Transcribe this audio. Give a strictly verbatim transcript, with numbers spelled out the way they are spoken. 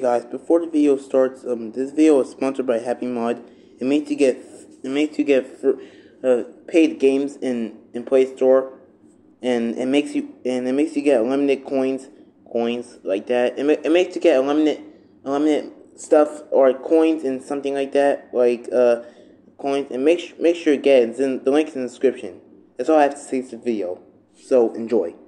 guys, before the video starts, um, this video is sponsored by Happy Mod. It makes you get it makes you get uh, paid games in in Play Store, and it makes you and it makes you get unlimited coins, coins like that. It ma it makes you get unlimited unlimited stuff or coins and something like that, like uh coins. And make make sure you get it. It's in, the link is in the description. That's all I have to say to the video. So enjoy.